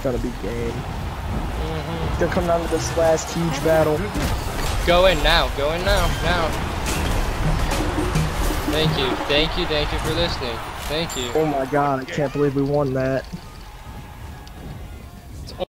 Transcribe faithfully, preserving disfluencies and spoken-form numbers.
gonna be game. Mm-hmm. It's gonna come down to this last huge battle. Go in now. Go in now. Now. Thank you. Thank you. Thank you for listening. Thank you. Oh my god, I can't believe we won that.